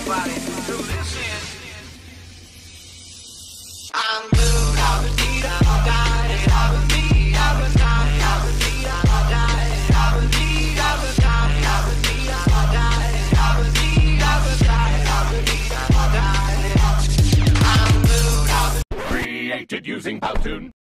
everybody to listen. I'm good, I would need, I would die, I would need, I would die, I would need, I would die, I would need, I would die, I would need, I would die, I would need, I would die, I would need, I would die. I'm good, I would. Created using Powtoon.